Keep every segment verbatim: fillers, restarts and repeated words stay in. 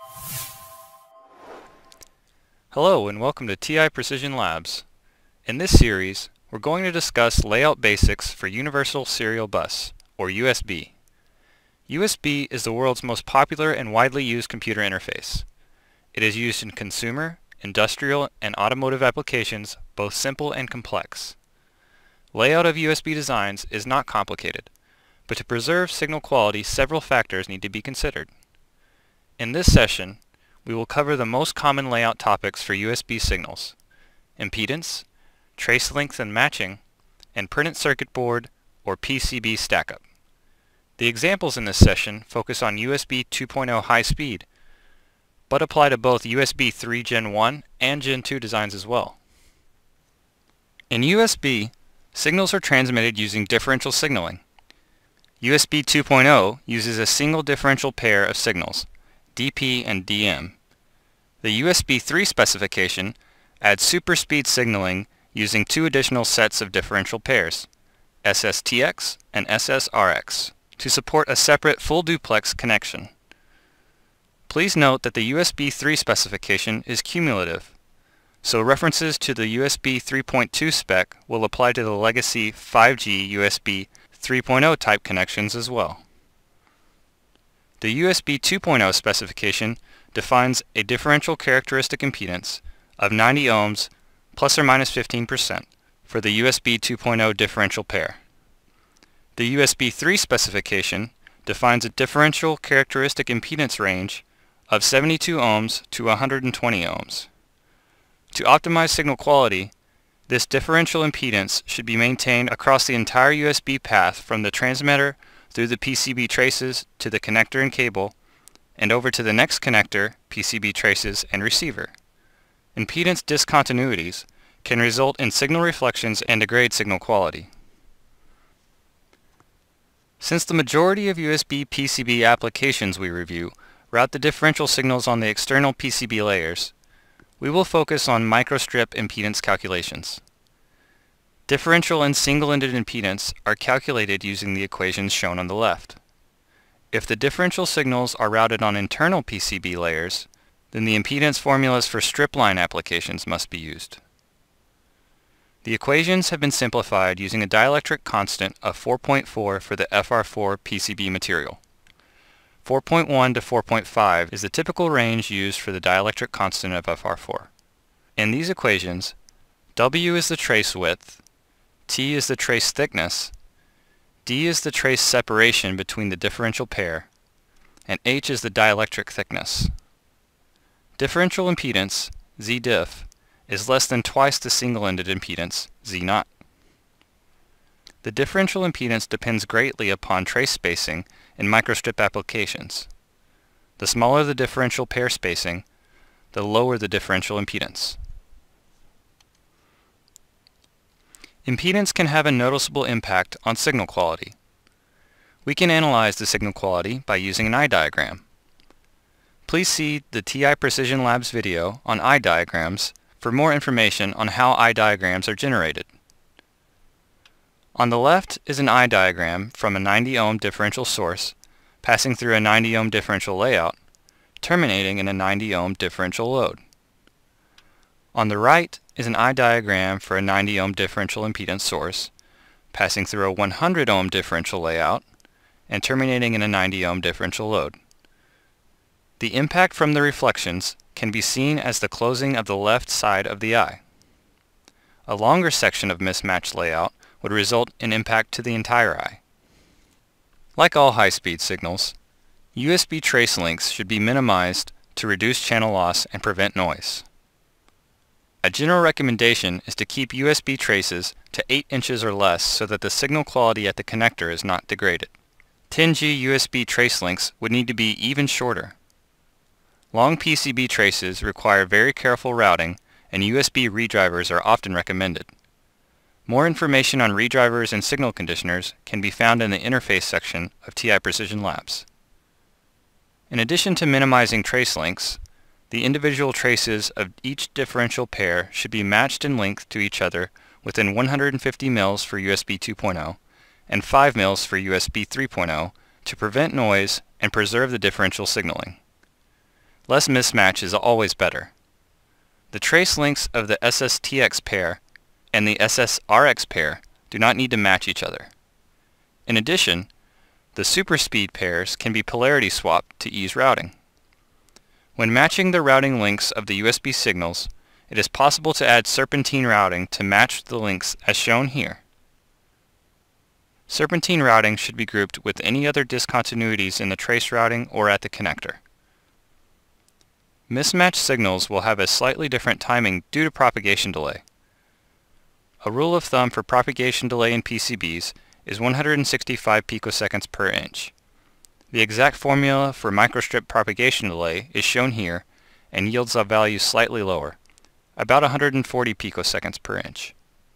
Hello and welcome to T I Precision Labs. In this series, we're going to discuss layout basics for Universal Serial Bus, or U S B. U S B is the world's most popular and widely used computer interface. It is used in consumer, industrial, and automotive applications, both simple and complex. Layout of U S B designs is not complicated, but to preserve signal quality, several factors need to be considered. In this session, we will cover the most common layout topics for U S B signals: impedance, trace length and matching, and printed circuit board or P C B stackup. The examples in this session focus on U S B two point oh high speed, but apply to both U S B three Gen one and Gen two designs as well. In U S B, signals are transmitted using differential signaling. U S B two point oh uses a single differential pair of signals, D P and D M. The U S B three specification adds superspeed signaling using two additional sets of differential pairs, S S T X and S S R X, to support a separate full duplex connection. Please note that the U S B three specification is cumulative, so references to the U S B three point two spec will apply to the legacy five G U S B three point oh type connections as well. The U S B two point oh specification defines a differential characteristic impedance of ninety ohms plus or minus fifteen percent for the U S B two point oh differential pair. The U S B three specification defines a differential characteristic impedance range of seventy-two ohms to one hundred twenty ohms. To optimize signal quality, this differential impedance should be maintained across the entire U S B path from the transmitter through the P C B traces to the connector and cable, and over to the next connector, P C B traces, and receiver. Impedance discontinuities can result in signal reflections and degrade signal quality. Since the majority of U S B P C B applications we review route the differential signals on the external P C B layers, we will focus on microstrip impedance calculations. Differential and single-ended impedance are calculated using the equations shown on the left. If the differential signals are routed on internal P C B layers, then the impedance formulas for strip line applications must be used. The equations have been simplified using a dielectric constant of four point four for the F R four P C B material. four point one to four point five is the typical range used for the dielectric constant of F R four. In these equations, W is the trace width, T is the trace thickness, D is the trace separation between the differential pair, and H is the dielectric thickness. Differential impedance, Z diff, is less than twice the single-ended impedance, Z naught. The differential impedance depends greatly upon trace spacing in microstrip applications. The smaller the differential pair spacing, the lower the differential impedance. Impedance can have a noticeable impact on signal quality. We can analyze the signal quality by using an eye diagram. Please see the T I Precision Labs video on eye diagrams for more information on how eye diagrams are generated. On the left is an eye diagram from a ninety ohm differential source passing through a ninety ohm differential layout, terminating in a ninety ohm differential load. On the right is an eye diagram for a ninety ohm differential impedance source passing through a one hundred ohm differential layout and terminating in a ninety ohm differential load. The impact from the reflections can be seen as the closing of the left side of the eye. A longer section of mismatched layout would result in impact to the entire eye. Like all high-speed signals, U S B trace lengths should be minimized to reduce channel loss and prevent noise. A general recommendation is to keep U S B traces to eight inches or less so that the signal quality at the connector is not degraded. ten G U S B trace lengths would need to be even shorter. Long P C B traces require very careful routing, and U S B redrivers are often recommended. More information on redrivers and signal conditioners can be found in the interface section of T I Precision Labs. In addition to minimizing trace lengths, the individual traces of each differential pair should be matched in length to each other within one hundred fifty mils for U S B two point oh and five mils for U S B three point oh to prevent noise and preserve the differential signaling. less mismatch is always better. The trace lengths of the S S T X pair and the S S R X pair do not need to match each other. In addition, the superspeed pairs can be polarity swapped to ease routing. When matching the routing lengths of the U S B signals, it is possible to add serpentine routing to match the lengths as shown here. Serpentine routing should be grouped with any other discontinuities in the trace routing or at the connector. Mismatched signals will have a slightly different timing due to propagation delay. A rule of thumb for propagation delay in P C Bs is one hundred sixty-five picoseconds per inch. The exact formula for microstrip propagation delay is shown here and yields a value slightly lower, about one hundred forty picoseconds per inch.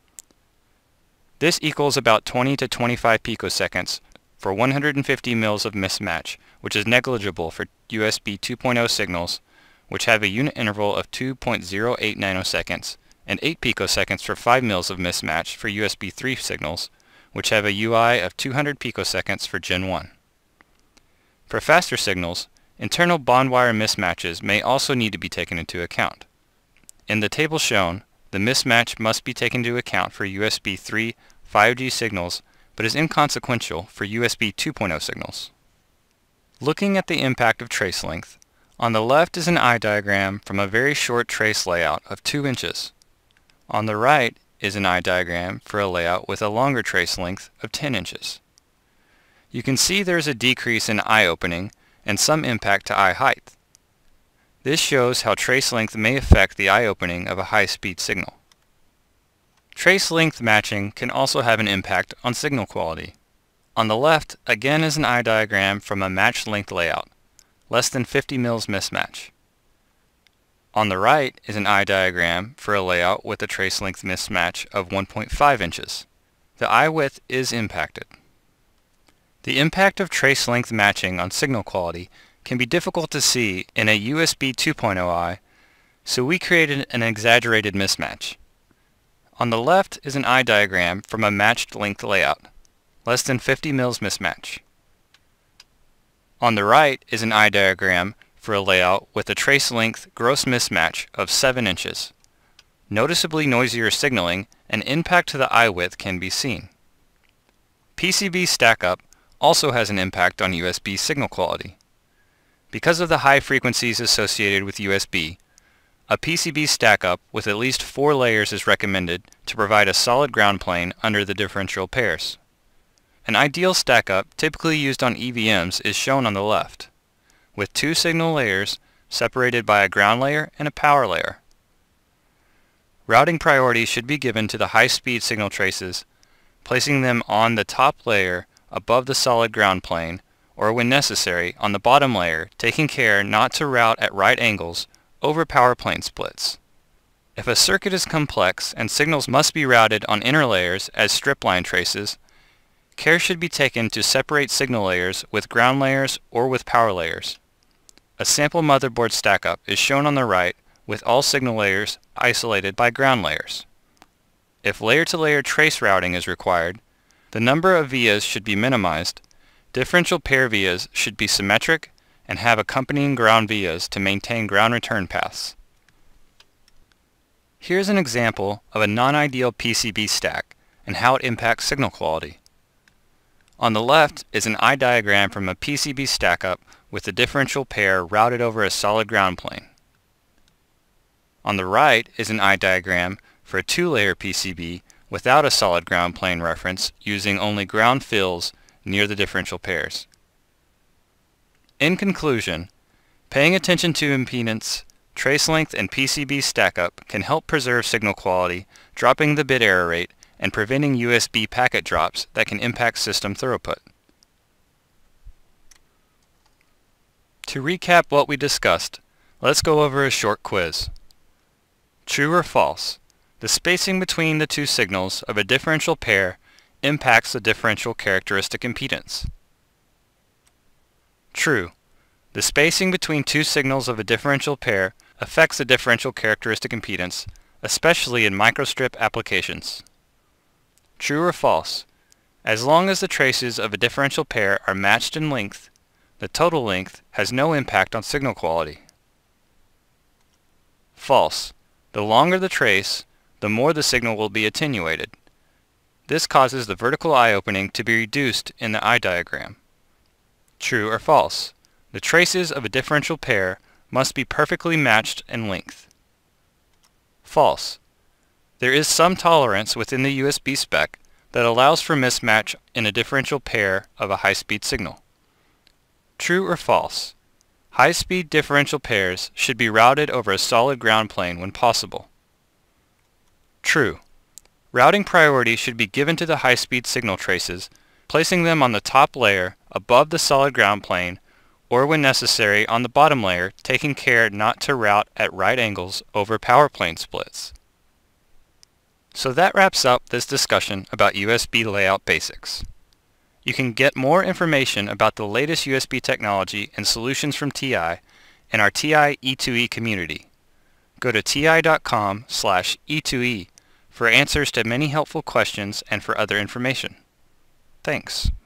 This equals about twenty to twenty-five picoseconds for one hundred fifty mils of mismatch, which is negligible for U S B two point oh signals, which have a unit interval of two point zero eight nanoseconds, and eight picoseconds for five mils of mismatch for U S B three signals, which have a U I of two hundred picoseconds for Gen one. For faster signals, internal bond wire mismatches may also need to be taken into account. In the table shown, the mismatch must be taken into account for U S B three five G signals, but is inconsequential for U S B two point oh signals. Looking at the impact of trace length, on the left is an eye diagram from a very short trace layout of two inches. On the right is an eye diagram for a layout with a longer trace length of ten inches. You can see there is a decrease in eye opening and some impact to eye height. This shows how trace length may affect the eye opening of a high-speed signal. Trace length matching can also have an impact on signal quality. On the left, again is an eye diagram from a matched length layout, less than fifty mils mismatch. On the right is an eye diagram for a layout with a trace length mismatch of one point five inches. The eye width is impacted. The impact of trace length matching on signal quality can be difficult to see in a U S B two point oh eye, so we created an exaggerated mismatch. On the left is an eye diagram from a matched length layout, less than fifty mils mismatch. On the right is an eye diagram for a layout with a trace length gross mismatch of seven inches. Noticeably noisier signaling and impact to the eye width can be seen. P C B stack-up also has an impact on U S B signal quality. Because of the high frequencies associated with U S B, a P C B stack-up with at least four layers is recommended to provide a solid ground plane under the differential pairs. An ideal stack-up typically used on E V Ms is shown on the left, with two signal layers separated by a ground layer and a power layer. Routing priority should be given to the high-speed signal traces, placing them on the top layer above the solid ground plane, or when necessary, on the bottom layer, taking care not to route at right angles over power plane splits. If a circuit is complex and signals must be routed on inner layers as strip line traces, care should be taken to separate signal layers with ground layers or with power layers. A sample motherboard stack-up is shown on the right with all signal layers isolated by ground layers. If layer-to-layer trace routing is required, the number of vias should be minimized, differential pair vias should be symmetric, and have accompanying ground vias to maintain ground return paths. Here's an example of a non-ideal P C B stack and how it impacts signal quality. On the left is an eye diagram from a P C B stack-up with the differential pair routed over a solid ground plane. On the right is an eye diagram for a two-layer P C B without a solid ground plane reference using only ground fills near the differential pairs. In conclusion, paying attention to impedance, trace length, and P C B stack-up can help preserve signal quality, dropping the bit error rate, and preventing U S B packet drops that can impact system throughput. To recap what we discussed, let's go over a short quiz. True or false? The spacing between the two signals of a differential pair impacts the differential characteristic impedance. True. The spacing between two signals of a differential pair affects the differential characteristic impedance, especially in microstrip applications. True or false? As long as the traces of a differential pair are matched in length, the total length has no impact on signal quality. False. The longer the trace, the more the signal will be attenuated. This causes the vertical eye opening to be reduced in the eye diagram. True or false. The traces of a differential pair must be perfectly matched in length. False. There is some tolerance within the U S B spec that allows for mismatch in a differential pair of a high-speed signal. True or false. High-speed differential pairs should be routed over a solid ground plane when possible. True. Routing priority should be given to the high-speed signal traces, placing them on the top layer above the solid ground plane, or when necessary on the bottom layer, taking care not to route at right angles over power plane splits. So that wraps up this discussion about U S B layout basics. You can get more information about the latest U S B technology and solutions from T I in our T I E two E community. Go to T I dot com slash E two E for answers to many helpful questions and for other information. Thanks.